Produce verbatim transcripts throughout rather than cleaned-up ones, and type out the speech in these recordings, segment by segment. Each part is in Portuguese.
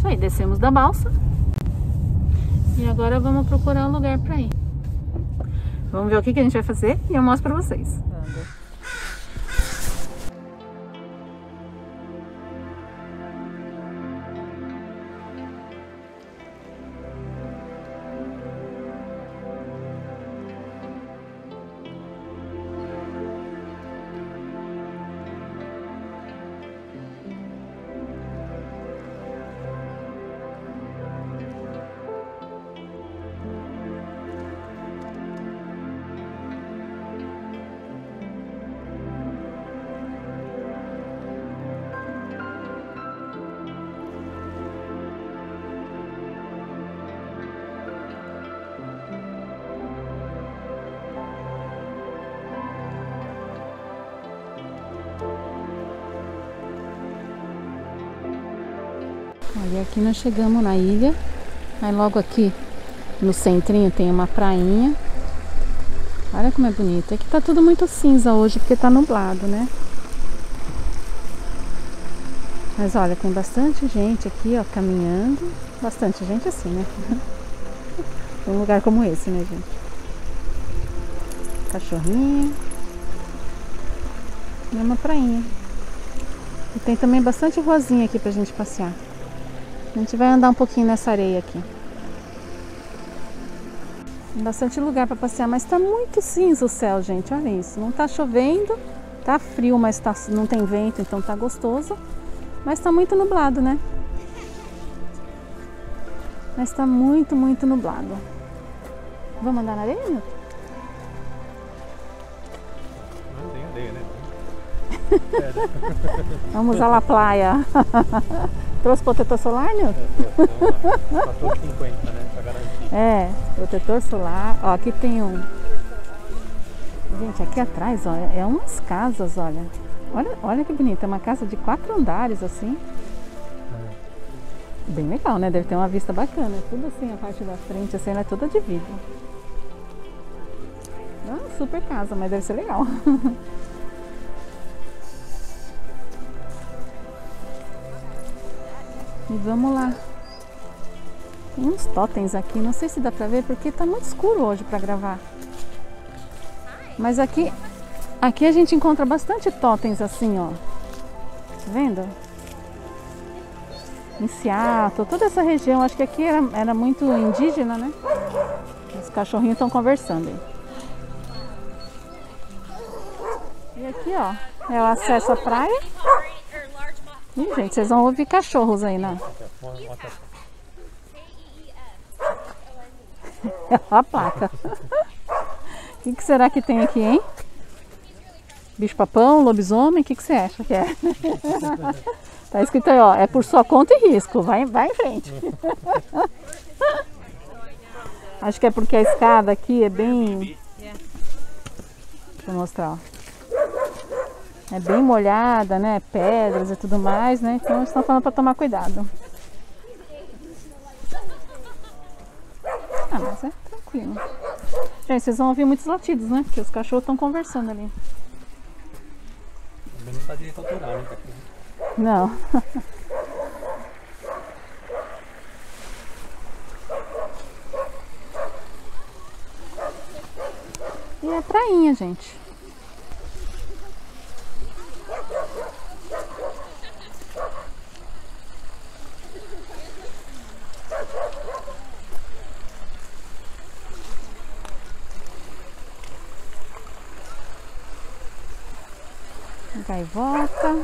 Aí descemos da balsa. E agora vamos procurar um lugar pra ir. Vamos ver o que, que a gente vai fazer e eu mostro pra vocês. Olha, aqui nós chegamos na ilha. Aí logo aqui no centrinho tem uma prainha. Olha como é bonito. Aqui tá tudo muito cinza hoje porque tá nublado, né? Mas olha, tem bastante gente aqui, ó, caminhando. Bastante gente assim, né? Um lugar como esse, né, gente? Cachorrinho. E uma prainha. E tem também bastante ruazinha aqui pra gente passear. A gente vai andar um pouquinho nessa areia aqui. Tem bastante lugar para passear, mas tá muito cinza o céu, gente. Olha isso. Não tá chovendo, tá frio, mas tá, não tem vento, então tá gostoso. Mas tá muito nublado, né? Mas tá muito, muito nublado. Vamos andar na areia, Milton? Não tem areia, né? Vamos usar a praia. Trouxe protetor solar, Nilton? É, quatorze e cinquenta, né? Pra garantir. É, protetor solar. Ó, aqui tem um... Gente, aqui atrás, ó, é umas casas, olha. Olha, olha que bonita, é uma casa de quatro andares, assim. É. Bem legal, né? Deve ter uma vista bacana. Tudo assim, a parte da frente, assim, ela é toda de vidro. É uma super casa, mas deve ser legal. E vamos lá. Tem uns totens aqui, não sei se dá pra ver porque tá muito escuro hoje pra gravar. Mas aqui, aqui a gente encontra bastante totens assim, ó. Tá vendo? Em Seattle, toda essa região, acho que aqui era, era muito indígena, né? Os cachorrinhos estão conversando aí. E aqui, ó, é o acesso à praia. Ih, gente, vocês vão ouvir cachorros aí, né? É a placa. O que, que será que tem aqui, hein? Bicho-papão, lobisomem, o que, que você acha que é? Tá escrito aí, ó, é por sua conta e risco, vai, vai em frente. Acho que é porque a escada aqui é bem... Deixa eu mostrar, ó. É bem molhada, né? Pedras e tudo mais, né? Então eles estão falando para tomar cuidado. Ah, mas é tranquilo. Gente, vocês vão ouvir muitos latidos, né? Porque os cachorros estão conversando ali. Também não tá direito autoral, né? Não. E é prainha, gente. Gaivota.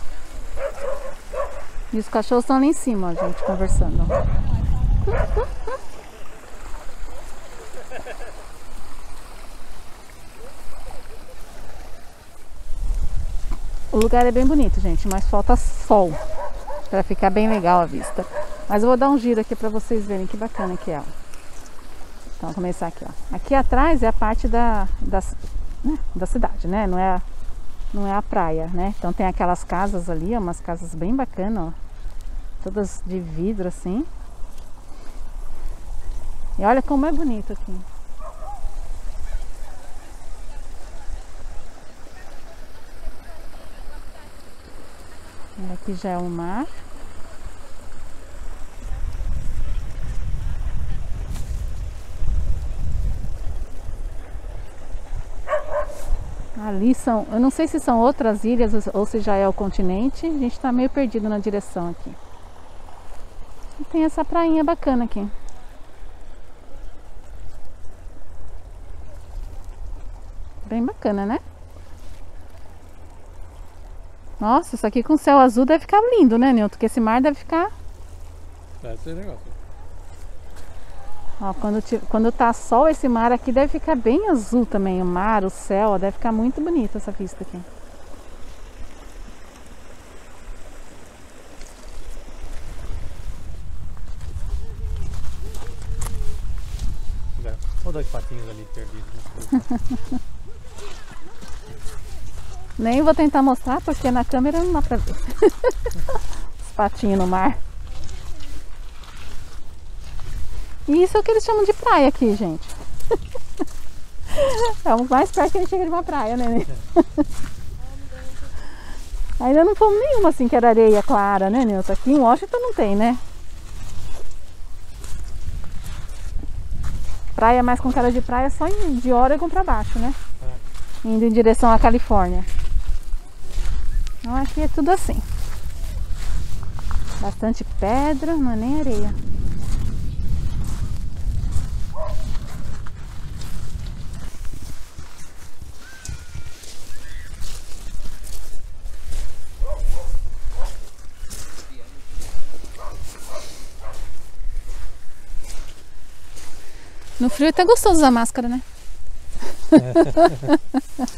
E os cachorros estão ali em cima, ó, gente, conversando. O lugar é bem bonito, gente, mas falta sol para ficar bem legal a vista. Mas eu vou dar um giro aqui para vocês verem que bacana que é, ó. Então, vamos começar aqui, ó. Aqui atrás é a parte da, da, né, da cidade, né? Não é a, não é a praia, né? Então tem aquelas casas ali, ó, umas casas bem bacanas, ó. Todas de vidro assim. E olha como é bonito aqui. E aqui já é o mar. Ali são, eu não sei se são outras ilhas ou se já é o continente. A gente tá meio perdido na direção aqui. E tem essa prainha bacana aqui. Bem bacana, né? Nossa, isso aqui com céu azul deve ficar lindo, né, Nilton? Porque esse mar deve ficar... Deve ser legal. Ó, quando, quando tá sol, esse mar aqui deve ficar bem azul também. O mar, o céu, ó, deve ficar muito bonita essa vista aqui. Olha dois patinhos ali perdidos. Nem vou tentar mostrar porque na câmera não dá pra ver. Os patinhos no mar. E isso é o que eles chamam de praia aqui, gente. É o mais perto que a gente chega de uma praia, né? Ainda não fomos nenhuma assim que era areia clara, né, Nilton? Aqui em Washington não tem, né? Praia mais com cara de praia só de Oregon pra baixo, né? É. Indo em direção à Califórnia. Então aqui é tudo assim. Bastante pedra, não é nem areia. No frio é até gostoso usar máscara, né? É.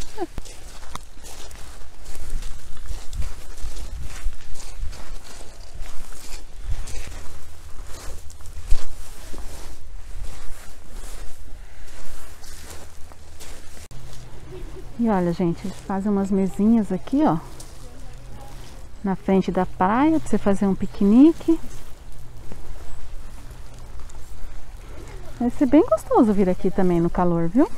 E olha, gente, eles fazem umas mesinhas aqui, ó, na frente da praia, pra você fazer um piquenique. Vai ser bem gostoso vir aqui também no calor, viu?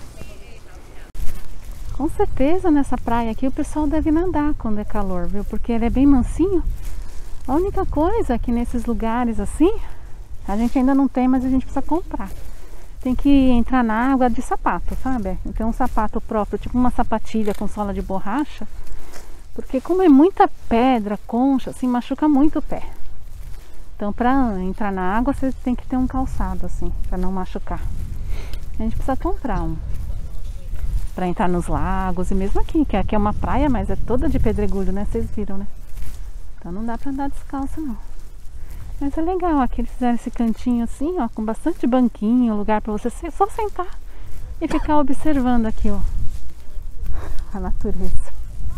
Com certeza nessa praia aqui o pessoal deve nadar quando é calor, viu? Porque ele é bem mansinho. A única coisa é que nesses lugares assim, a gente ainda não tem, mas a gente precisa comprar. Tem que entrar na água de sapato, sabe? Tem um sapato próprio, tipo uma sapatilha com sola de borracha. Porque como é muita pedra, concha, assim, machuca muito o pé. Então, para entrar na água, você tem que ter um calçado, assim, para não machucar. A gente precisa comprar um. Para entrar nos lagos, e mesmo aqui, que aqui é uma praia, mas é toda de pedregulho, né? Vocês viram, né? Então não dá para andar descalço, não. Mas é legal, aqui eles fizeram esse cantinho assim, ó, com bastante banquinho, lugar para você só sentar e ficar observando aqui, ó, a natureza.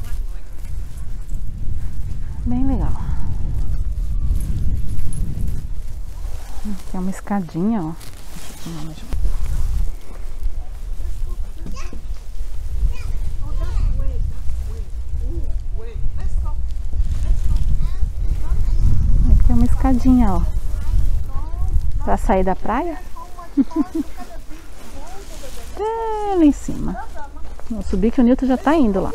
Bem legal. Aqui é uma escadinha, ó. Aqui é uma escadinha, ó. Pra sair da praia. Até lá em cima. Vou subir que o Nilton já tá indo lá.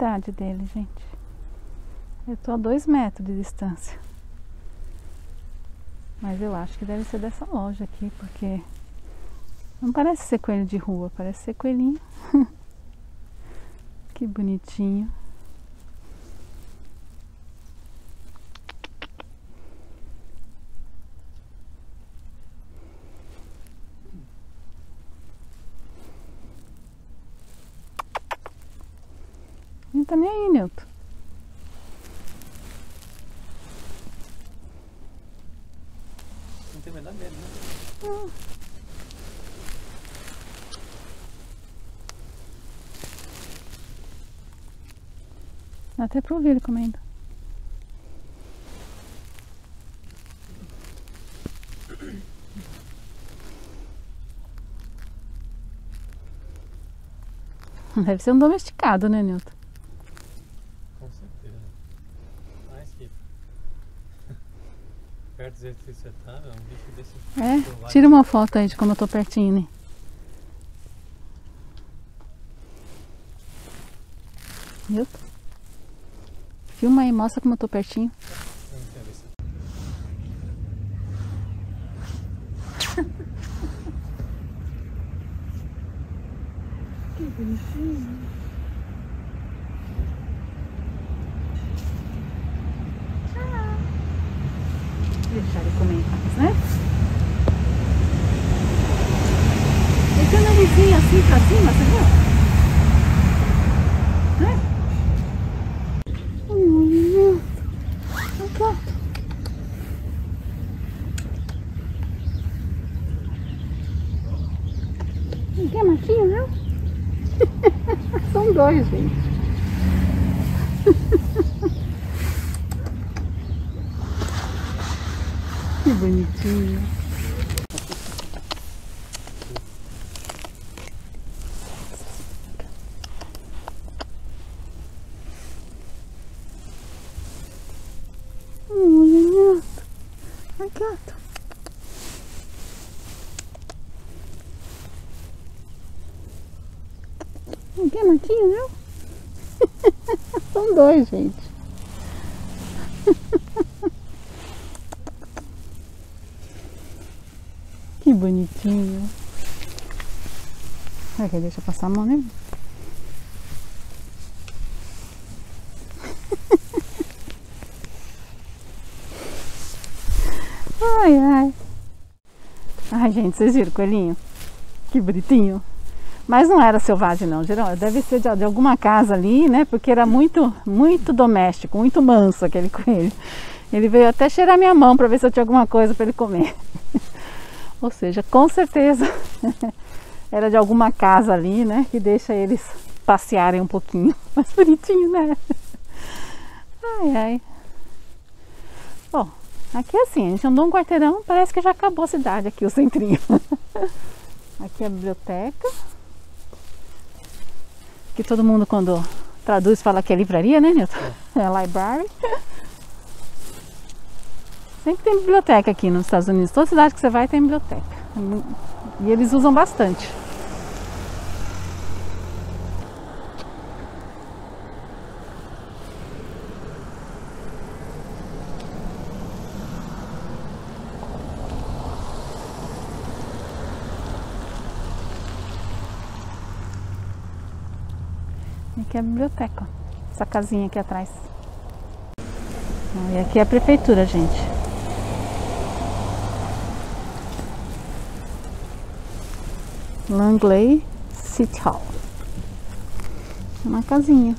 metade dele, gente. Eu tô a dois metros de distância. Mas eu acho que deve ser dessa loja aqui, porque não parece ser coelho de rua, parece ser coelhinho. Que bonitinho. Não tá nem aí, Nilton. Não tem menor medo, né? Hum. Dá até pra ouvir ele comendo. Deve ser um domesticado, né, Nilton? Com certeza. Mais que perto do jeito que você tá, é um bicho desse. É, tira uma foto aí de como eu tô pertinho, né? Nilton? Filma aí, mostra como eu tô pertinho. Que bonitinho. Ah. Deixar ele comer em paz, né? Ele tem o narizinho assim pra cima, você viu? Né? Não quer machinho, não? São dois, gente. Que bonitinho. Hum, ai, gato. Não quer matinho, não? São dois, gente. Que bonitinho. Aqui, deixa eu passar a mão, né? Ai, ai. Ai, gente, vocês viram o coelhinho? Que bonitinho. Mas não era selvagem não, geral, deve ser de, de alguma casa ali, né? Porque era muito, muito doméstico, muito manso aquele coelho. Ele veio até cheirar minha mão para ver se eu tinha alguma coisa para ele comer. Ou seja, com certeza era de alguma casa ali, né? Que deixa eles passearem um pouquinho. Mas bonitinho, né? Ai, ai. Bom, aqui é assim, a gente andou um quarteirão, parece que já acabou a cidade aqui, o centrinho. Aqui é a biblioteca. Que todo mundo quando traduz fala que é livraria, né, Nilton? É, é library. Sempre tem biblioteca aqui nos Estados Unidos. Toda cidade que você vai tem biblioteca. E eles usam bastante. Aqui é a biblioteca, ó. Essa casinha aqui atrás. E aqui é a prefeitura, gente. Langley City Hall. Uma casinha.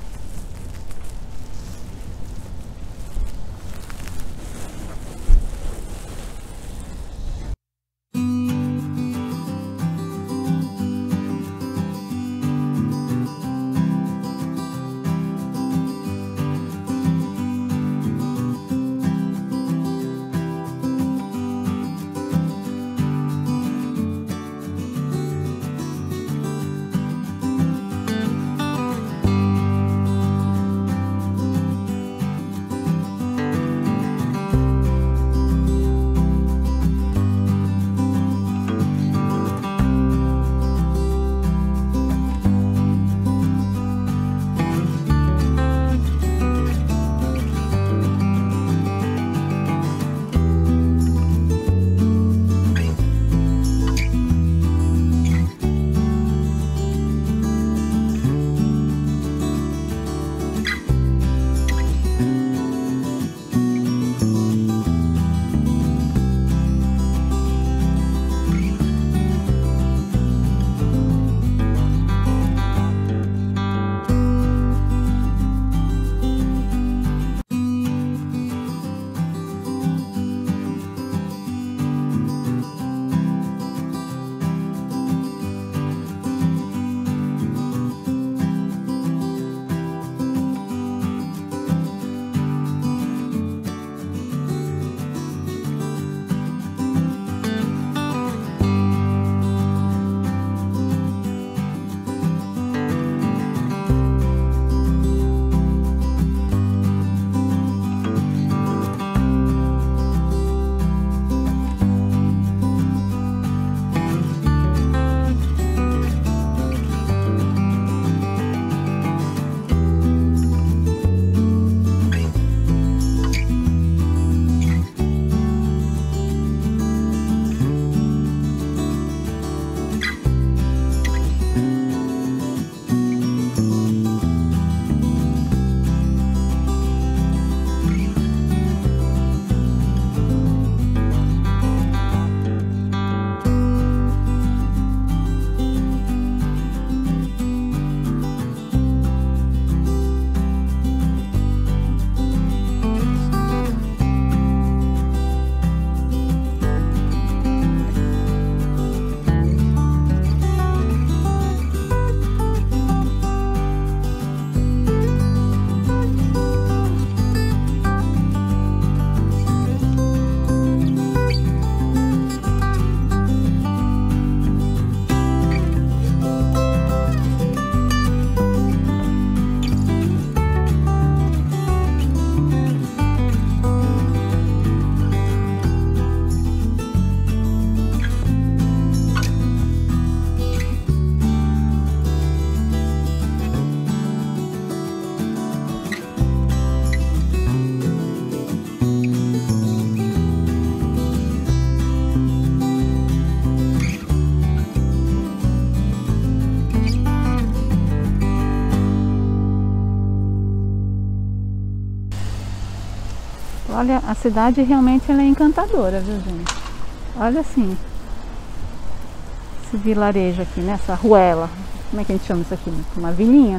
Olha, a cidade realmente ela é encantadora, viu, gente? Olha assim, esse vilarejo aqui, né? Essa ruela. Como é que a gente chama isso aqui? Uma vilinha?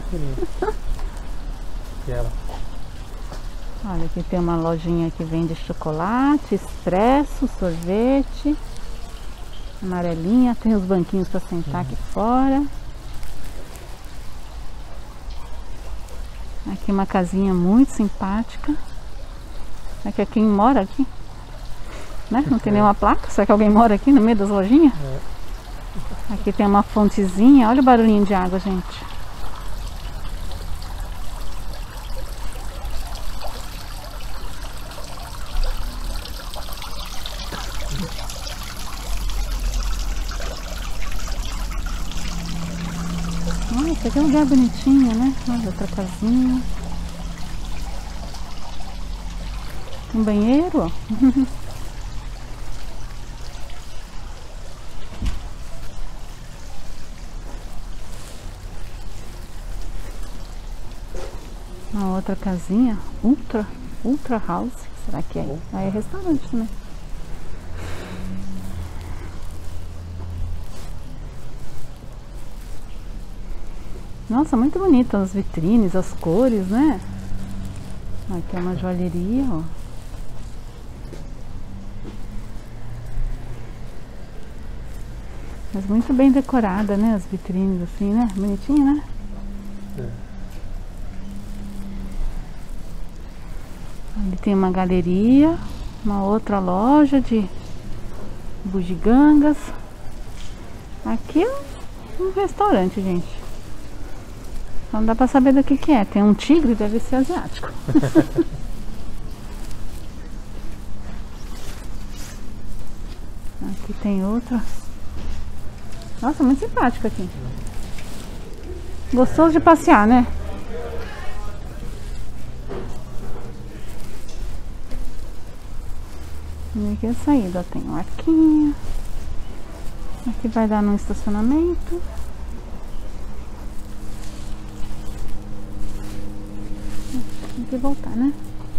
E ela? Olha, aqui tem uma lojinha que vende chocolate, expresso, sorvete, amarelinha. Tem os banquinhos para sentar aqui fora. Aqui uma casinha muito simpática. Será que é quem mora aqui? Né? Não tem nenhuma placa. Será que alguém mora aqui no meio das lojinhas? É. Aqui tem uma fontezinha. Olha o barulhinho de água, gente. Nossa, aqui é um lugar bonitinho, né? Olha, outra casinha. Um banheiro, ó. Uma outra casinha. Ultra, Ultra House. Será que é? Aí é restaurante também. Nossa, muito bonita as vitrines, as cores, né? Aqui é uma joalheria, ó. Mas muito bem decorada, né? As vitrines assim, né? Bonitinho, né? É. Ali tem uma galeria, uma outra loja de bugigangas. Aqui é um restaurante, gente. Não dá pra saber do que que é. Tem um tigre, deve ser asiático. Aqui tem outra. Nossa, muito simpática aqui. Gostoso de passear, né? E aqui é a saída. Tem um arquinho. Aqui vai dar no estacionamento. Tem que voltar, né?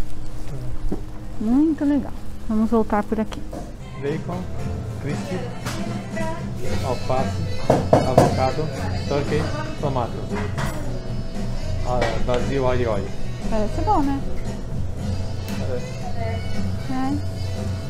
Muito legal. Vamos voltar por aqui. Bacon, crispy, alface, avocado, turkey, tomato. Ah, vazio, alho e óleo. Parece bom, né? Parece. É.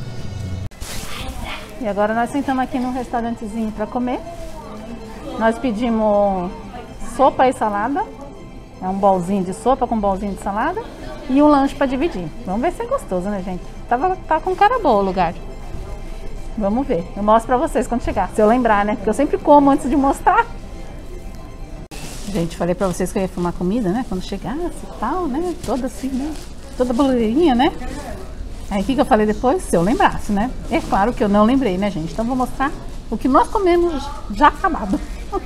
E agora nós sentamos aqui num restaurantezinho para comer. Nós pedimos sopa e salada. É um bolzinho de sopa com um bolzinho de salada. E um lanche para dividir. Vamos ver se é gostoso, né, gente? Tava, tá com cara boa o lugar. Vamos ver. Eu mostro pra vocês quando chegar. Se eu lembrar, né? Porque eu sempre como antes de mostrar. Gente, falei pra vocês que eu ia filmar comida, né? Quando chegasse e tal, né? Toda assim, né? Toda blogueirinha, né? Aí o que, que eu falei depois? Se eu lembrasse, né? É claro que eu não lembrei, né, gente? Então vou mostrar o que nós comemos já acabado.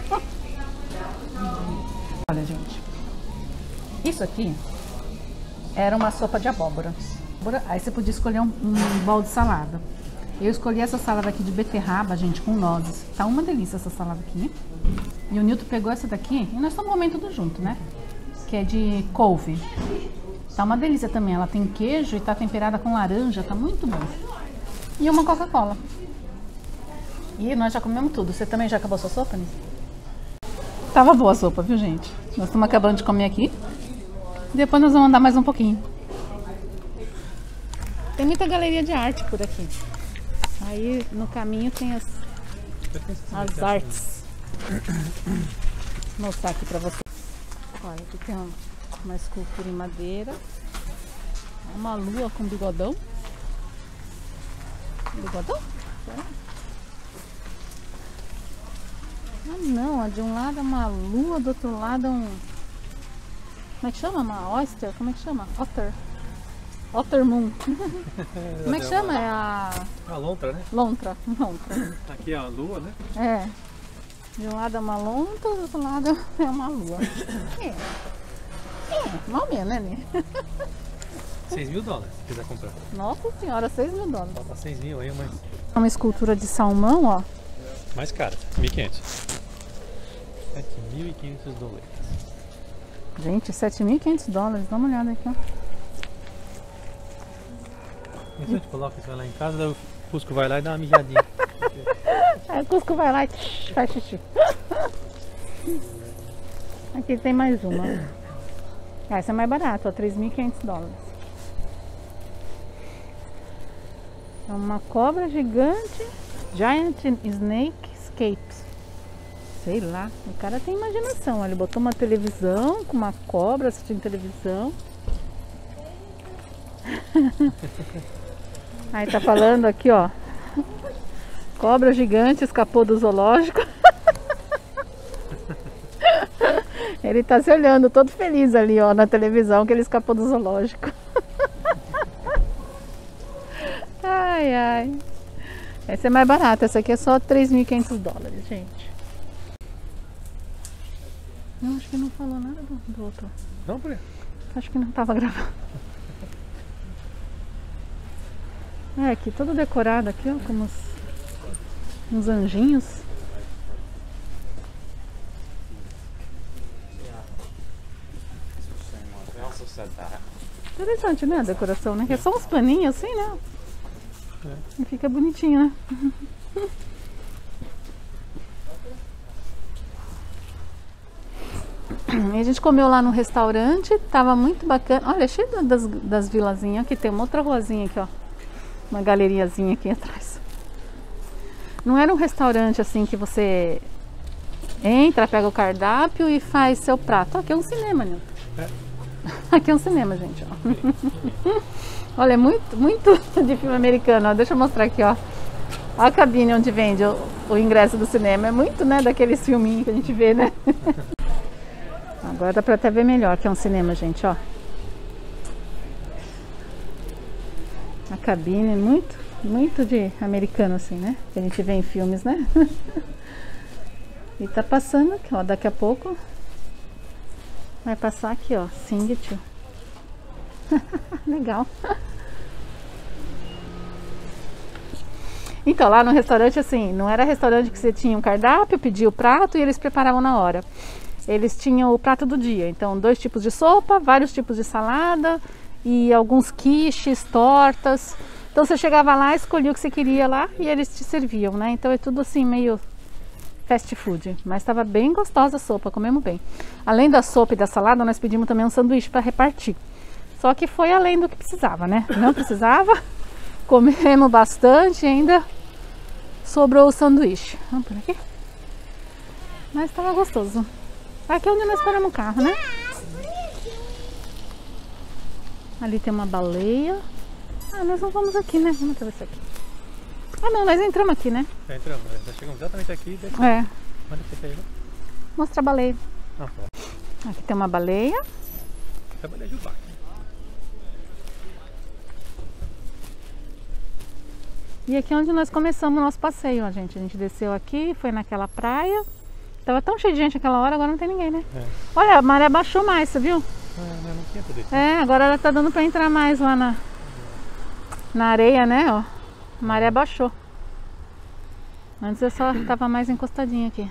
Olha, gente. Isso aqui era uma sopa de abóbora. Aí você podia escolher um, um bowl de salada. Eu escolhi essa salada aqui de beterraba, gente, com nozes. Tá uma delícia essa salada aqui. E o Nilton pegou essa daqui e nós estamos comendo tudo junto, né? Que é de couve. Tá uma delícia também. Ela tem queijo e tá temperada com laranja. Tá muito bom. E uma Coca-Cola. E nós já comemos tudo. Você também já acabou sua sopa, Nis? Tava boa a sopa, viu, gente? Nós estamos acabando de comer aqui. Depois nós vamos andar mais um pouquinho. Tem muita galeria de arte por aqui. Aí no caminho tem as, as artes. Vou mostrar aqui pra vocês. Olha, aqui tem uma, uma escultura em madeira. Uma lua com bigodão. Bigodão? Será? Ah não, de um lado é uma lua, do outro lado é um... Como é que chama? Uma oyster? Como é que chama? Otter. Otter Moon. Como é que chama? É a... A lontra, né? Lontra. Lontra. Aqui é a lua, né? É. De um lado é uma lontra, do outro lado é uma lua. É. É, mal menos, né, Nê? seis mil dólares, se quiser comprar. Nossa senhora, seis mil dólares. Falta seis mil aí, mas... É uma escultura de salmão, ó. Mais cara, mil e quinhentos. sete mil e quinhentos dólares. Gente, sete mil e quinhentos dólares. Dá uma olhada aqui, ó. A gente coloca isso lá em casa, daí o Cusco vai lá e dá uma mijadinha. Aí o Cusco vai lá e faz xixi. Aqui tem mais uma. Ah, essa é mais barata, ó, três mil e quinhentos dólares. É uma cobra gigante, Giant Snake Escapes. Sei lá, o cara tem imaginação. Ele botou uma televisão com uma cobra assistindo televisão. Aí tá falando aqui, ó. Cobra gigante escapou do zoológico. Ele tá se olhando todo feliz ali, ó, na televisão, que ele escapou do zoológico. Ai, ai. Essa é mais barata, essa aqui é só três mil e quinhentos dólares, gente. Não, acho que não falou nada do, do outro. Não, por Acho que não tava gravando. É, aqui todo decorado aqui, ó, com uns, uns anjinhos. Interessante, né, a decoração, né? Que é só uns paninhos assim, né? É. E fica bonitinho, né? E a gente comeu lá no restaurante, tava muito bacana. Olha, cheio das, das vilazinhas. Aqui tem uma outra ruazinha aqui, ó. Uma galeriazinha aqui atrás. Não era um restaurante assim que você entra, pega o cardápio e faz seu prato. Aqui é um cinema, né? É. Aqui é um cinema, gente, ó. Olha, é muito, muito de filme americano, ó. Deixa eu mostrar aqui, ó. Olha a cabine onde vende o, o ingresso do cinema. É muito, né, daqueles filminhos que a gente vê, né? Agora dá pra até ver melhor que é um cinema, gente, ó. A cabine, muito, muito de americano, assim, né? Que a gente vê em filmes, né? E tá passando aqui, ó. Daqui a pouco vai passar aqui, ó. Sing It. Legal. Então, lá no restaurante, assim, não era restaurante que você tinha um cardápio, pedia o prato e eles preparavam na hora. Eles tinham o prato do dia. Então, dois tipos de sopa, vários tipos de salada e alguns quiches, tortas. Então, você chegava lá, escolhia o que você queria lá e eles te serviam, né? Então, é tudo assim, meio fast food. Mas estava bem gostosa a sopa, comemos bem. Além da sopa e da salada, nós pedimos também um sanduíche para repartir. Só que foi além do que precisava, né? Não precisava. Comemos bastante, ainda sobrou o sanduíche. Vamos por aqui? Mas estava gostoso. Aqui é onde nós paramos o carro, né? Ali tem uma baleia. Ah, nós não vamos aqui, né? Vamos atravessar aqui. Ah, não, nós entramos aqui, né? Já entramos, nós chegamos exatamente aqui. Deixa... É. Onde você quer ir? Mostra a baleia. Ah, tá. Aqui tem uma baleia. É a baleia Jubá. E aqui é onde nós começamos o nosso passeio, ó, gente. A gente desceu aqui, foi naquela praia. Tava tão cheio de gente naquela hora, agora não tem ninguém, né? É. Olha, a maré baixou mais, você viu? É, não, não tinha tudo isso. É, agora ela tá dando pra entrar mais lá na, na areia, né? Ó, a maré baixou. Antes eu só tava mais encostadinha aqui.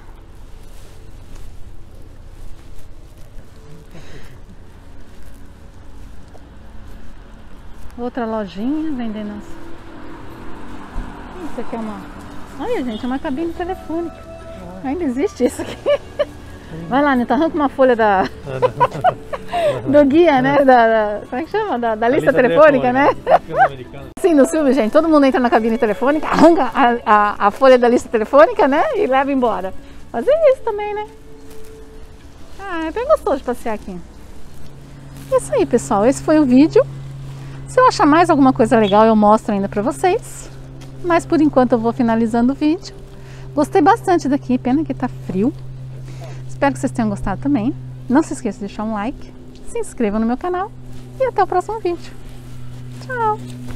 Outra lojinha vendendo as... Isso aqui é uma... Olha, gente, é uma cabine telefônica. Ainda existe isso aqui. Vai lá, Nilton, arranca uma folha da... do guia, né? Da, da... Como é que chama? Da, da lista, lista telefônica, telefônica, né? Sim, no filme, gente, todo mundo entra na cabine telefônica, arranca a, a, a folha da lista telefônica, né? E leva embora. Fazer isso também, né? Ah, é bem gostoso de passear aqui. É isso aí, pessoal. Esse foi o vídeo. Se eu achar mais alguma coisa legal, eu mostro ainda pra vocês. Mas por enquanto eu vou finalizando o vídeo. Gostei bastante daqui, pena que tá frio. Espero que vocês tenham gostado também. Não se esqueça de deixar um like, se inscreva no meu canal e até o próximo vídeo. Tchau!